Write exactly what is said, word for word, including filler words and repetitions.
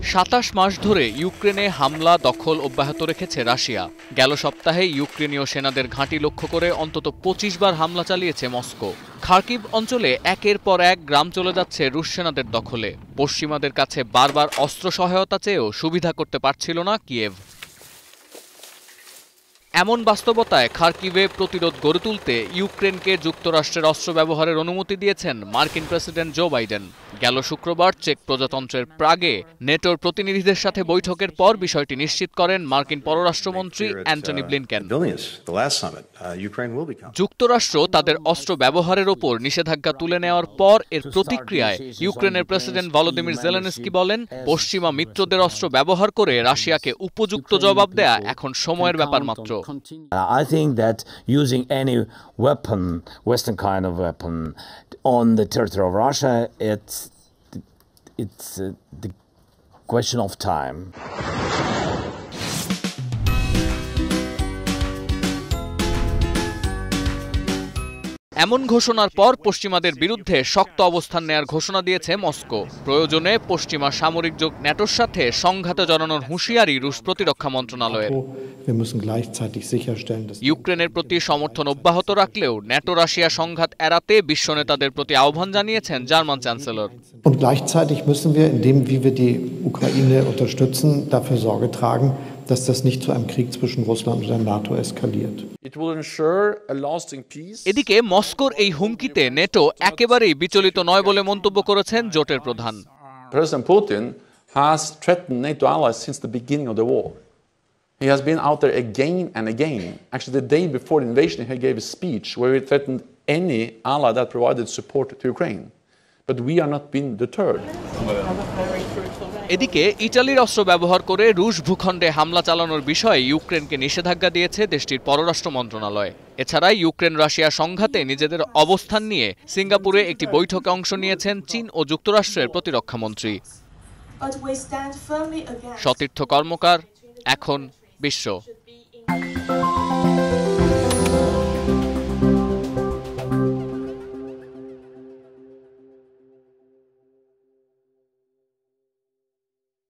সাতাশ মাস ধরে ইউক্রেনে হামলা দখল অব্যাহত রেখেছে রাশিয়া। গেল সপ্তাহে ইউক্রেনীয় সেনাদের ঘাঁটি লক্ষ্য করে অন্তত পঁচিশ বার হামলা চালিয়েছে মস্কো। খার্কিভ অঞ্চলে একের পর এক গ্রাম চলে যাচ্ছে রুশ সেনাদের দখলে। পশ্চিমাদের কাছে বারবার অস্ত্র সহায়তা চেয়েও সুবিধা করতে পারছিল না কিয়েভ। এমন বাস্তবতায় খার্কিভে প্রতিরোধ গড়ে তুলতে ইউক্রেনকে যুক্তরাষ্ট্রের অস্ত্র ব্যবহারের অনুমতি দিয়েছেন মার্কিন প্রেসিডেন্ট জো বাইডেন। গেল শুক্রবার চেক প্রজাতন্ত্রের প্রাগে নেটোর প্রতিনিধিদের সাথে বৈঠকের পর বিষয়টি নিশ্চিত করেন মার্কিন পররাষ্ট্রমন্ত্রী অ্যান্টনি ব্লিনকেন। যুক্তরাষ্ট্র তাদের অস্ত্র ব্যবহারের ওপর নিষেধাজ্ঞা তুলে নেওয়ার পর এর প্রতিক্রিয়ায় ইউক্রেনের প্রেসিডেন্ট ভলোদিমির জেলেনস্কি বলেন, পশ্চিমা মিত্রদের অস্ত্র ব্যবহার করে রাশিয়াকে উপযুক্ত জবাব দেয়া এখন সময়ের ব্যাপার মাত্র। I think that using any weapon, Western kind of weapon, on the territory of Russia, it's it's uh, the question of time. এমন ঘোষণার পর পশ্চিমাদের বিরুদ্ধে শক্ত অবস্থান নেয়ার ঘোষণা দিয়েছে মস্কো। প্রয়োজনে পশ্চিমা সামরিক জোট ন্যাটোর সাথে সংঘাতে জড়ানোর হুঁশিয়ারি রুশ প্রতিরক্ষা মন্ত্রণালয়ের। ইউক্রেনের প্রতি সমর্থন অব্যাহত রাখলেও ন্যাটো রাশিয়া সংঘাত এড়াতে বিশ্ব নেতাদের প্রতি আহ্বান জানিয়েছেন German chancellor. Und gleichzeitig müssen wir, indem wie wir die Ukraine unterstützen, dafür Sorge tragen, dass das nicht zu einem Krieg zwischen Russland und der NATO eskaliert. এদিকে মস্কোর এই হুমকিতে নেটো একেবারেই বিচলিত নয় বলে মন্তব্য করেছেন জোটের প্রধান। President Putin has threatened NATO allies since the beginning of the war. He has been out there again and again. Actually, the day before the invasion, he gave a speech where he threatened any ally that provided support to Ukraine. But we are not being deterred. এদিকে ইতালির অস্ত্র ব্যবহার করে রুশ ভূখণ্ডে হামলা চালানোর বিষয়ে ইউক্রেনকে নিষেধাজ্ঞা দিয়েছে দেশটির পররাষ্ট্র মন্ত্রণালয়। এছাড়া ইউক্রেন রাশিয়া সংঘাতে নিজেদের অবস্থান নিয়ে সিঙ্গাপুরে একটি বৈঠকে অংশ নিয়েছেন চীন ও যুক্তরাষ্ট্রের প্রতিরক্ষামন্ত্রী। সতীর্থ কর্মকার, এখন বিশ্ব।